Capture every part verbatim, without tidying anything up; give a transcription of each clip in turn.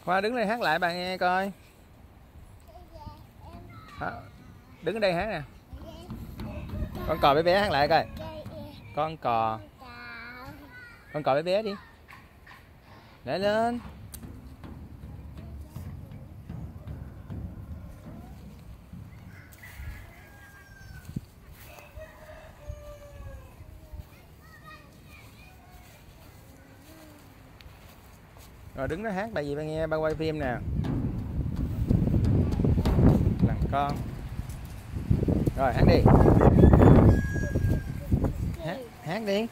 Khoa đứng đây hát lại bà nghe coi. Đó. Đứng ở đây hát nè. Con cò bé bé hát lại coi. Con cò. Con cò bé bé đi. Lại lên. Rồi đứng đó hát bài gì ba nghe, ba quay phim nè. Làm con. Rồi hát đi. Hát, hát đi.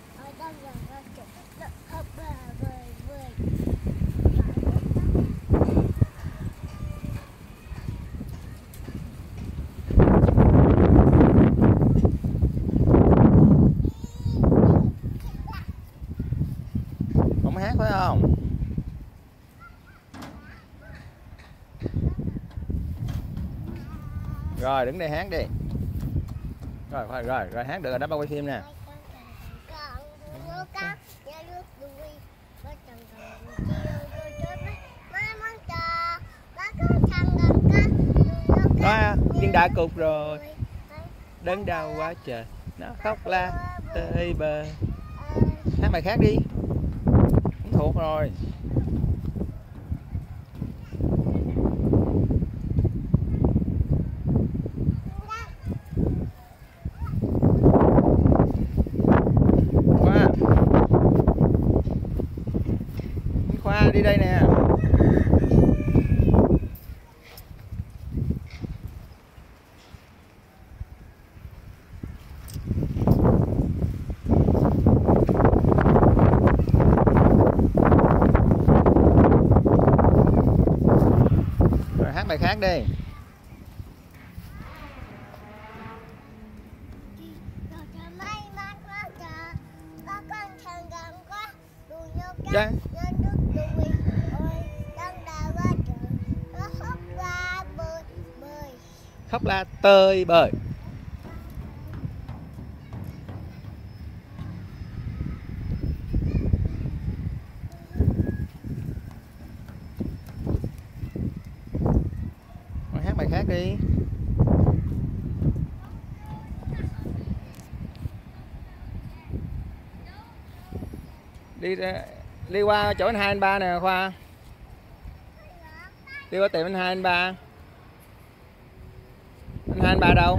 Không hát phải không? Rồi đứng đây hát đi. Rồi rồi rồi, rồi hát được rồi đó, ba quay phim nè. Đó, nhưng đã cục rồi. Đớn đau quá trời. Nó khóc la tơi bờ. Hát bài khác đi. Không thuộc rồi. Khoa. Khoa đi đây nè. Rồi hát bài khác đi. Dạ. Khóc la tơi bời. Rồi hát bài khác đi. Đi ra, đi qua chỗ anh hai anh ba nè Khoa. Đi qua tiệm anh hai anh ba. Anh hai anh ba đâu?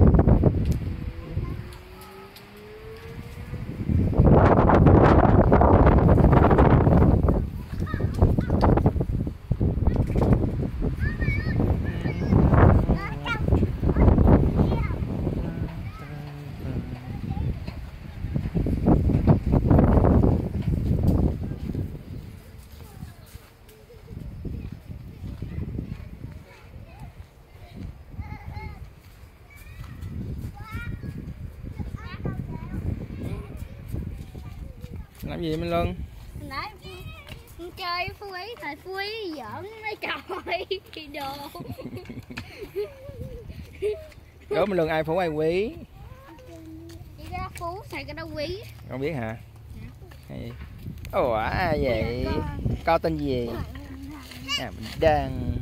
Làm gì Minh Luân? Nãy chơi Phú Ý, thầy Phú Ý giỡn mấy trời kỳ đồ. Đố Minh Luân ai Phú ai Quý? Chỉ có Phú, thầy cái đâu Quý. Không biết hả? Hay... Ủa ai vậy? Con tên gì? À, mình đang